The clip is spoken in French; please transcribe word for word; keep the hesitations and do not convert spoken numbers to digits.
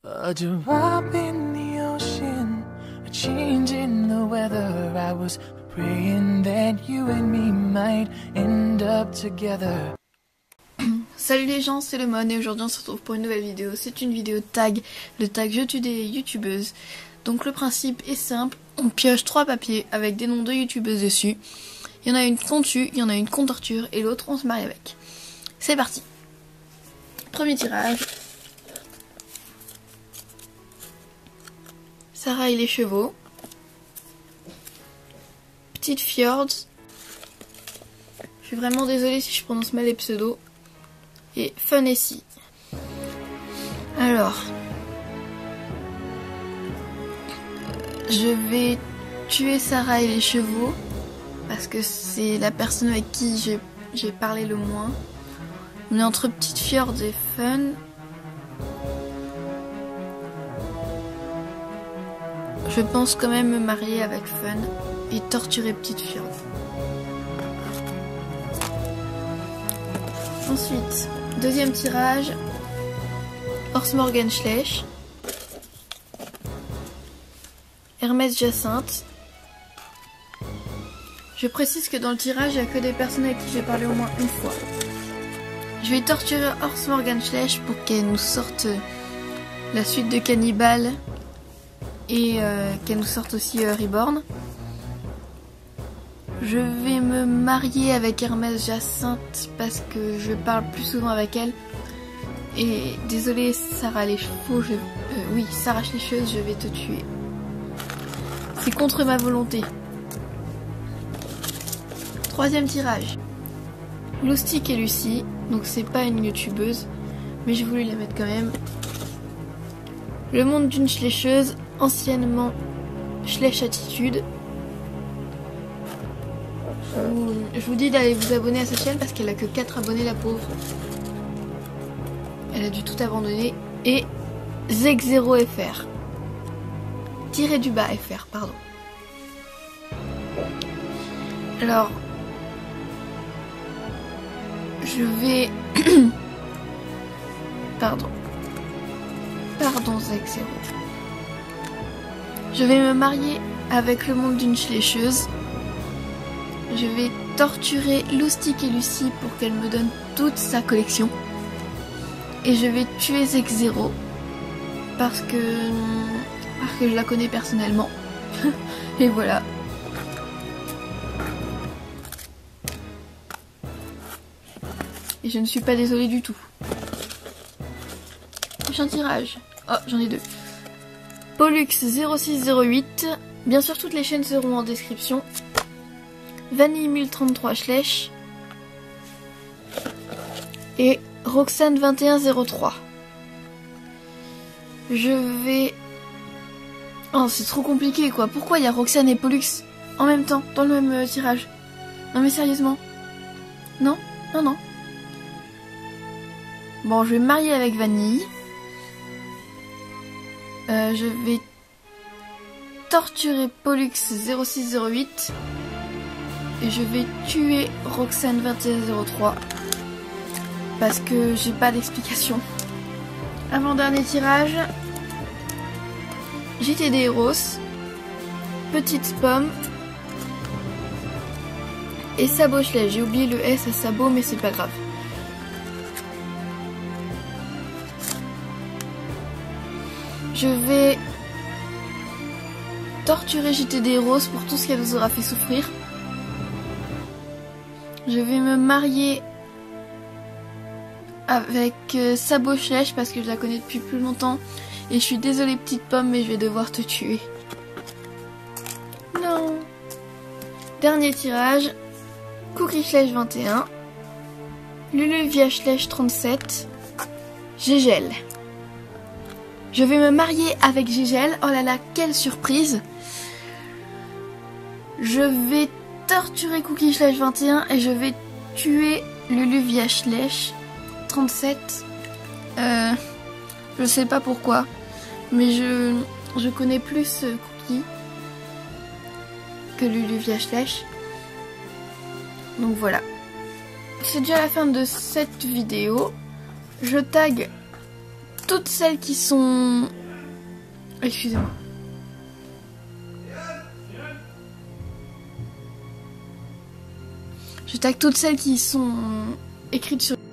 A drop in the ocean, a change in the weather. I was praying that you and me might end up together. Salut les gens, c'est Lemon et aujourd'hui on se retrouve pour une nouvelle vidéo. C'est une vidéo tag, le tag je tue des youtubeuses. Donc le principe est simple, on pioche trois papiers avec des noms de youtubeuses dessus. Il y en a une qu'on tue, il y en a une qu'on torture et l'autre on se marie avec. C'est parti. Premier tirage. Sarah et les chevaux. Petite Fjord. Je suis vraiment désolée si je prononce mal les pseudos. Et Funessi. Alors, je vais tuer Sarah et les chevaux parce que c'est la personne avec qui j'ai parlé le moins. On est entre Petite Fjord et Fun. Je pense quand même me marier avec Fun et torturer Petite Fjord. Ensuite, deuxième tirage, Horst Morgan Schleich, Hermès Jacinthe. Je précise que dans le tirage, il n'y a que des personnes avec qui j'ai parlé au moins une fois. Je vais torturer Horst Morgan Schleich pour qu'elle nous sorte la suite de Cannibal et euh, qu'elle nous sorte aussi euh, Reborn. Je vais me marier avec Hermès Jacinthe parce que je parle plus souvent avec elle. Et désolée Sarah les chevaux, je... Euh, oui, Sarah les cheveux, je vais te tuer. C'est contre ma volonté. Troisième tirage. Loustic et Lucie, donc c'est pas une youtubeuse, mais j'ai voulu la mettre quand même. Le monde d'une schlécheuse, anciennement Schleich Attitude. Je vous dis d'aller vous abonner à sa chaîne parce qu'elle a que quatre abonnés, la pauvre. Elle a dû tout abandonner. Et Zeg zéro F R. Tiré du bas F R, pardon. Alors, je vais... pardon. Pardon, Zeg zéro. Je vais me marier avec le monde d'une schlécheuse. Je vais torturer Loustic et Lucie pour qu'elle me donne toute sa collection. Et je vais tuer Zeg zéro parce que parce que je la connais personnellement. Et voilà. Et je ne suis pas désolée du tout. Prochain tirage. Oh, j'en ai deux. Pollux zéro six zéro huit. Bien sûr, toutes les chaînes seront en description. Vanille mille trente-trois Schleich et Roxane vingt et un zéro trois. Je vais... Oh, c'est trop compliqué quoi. Pourquoi il y a Roxane et Pollux en même temps, dans le même euh, tirage? Non mais sérieusement. Non, non, non. Bon, je vais me marier avec Vanille. Euh, je vais torturer Pollux zéro six zéro huit. Et je vais tuer Roxane vingt et un zéro trois parce que j'ai pas d'explication. Avant-dernier tirage. J T D Heroes, Petite Pomme et Sabot Schleich. J'ai oublié le S à Sabot mais c'est pas grave. Je vais torturer J T D Heroes pour tout ce qu'elle nous aura fait souffrir. Je vais me marier avec euh, Sabot Schleich parce que je la connais depuis plus longtemps. Et je suis désolée Petite Pomme mais je vais devoir te tuer. Non. Dernier tirage. Cookie Schleich vingt et un. Luluvia Schleich trente-sept. Gégel. Je vais me marier avec Gégel. Oh là là, quelle surprise. Je vais torturer Cookie Schleich vingt et un et je vais tuer Luluvia Schleich trente-sept. Euh, je sais pas pourquoi, mais je, je connais plus Cookie que Luluvia Schleich. Donc voilà. C'est déjà la fin de cette vidéo. Je tag toutes celles qui sont... Excusez-moi. Je tag toutes celles qui sont écrites sur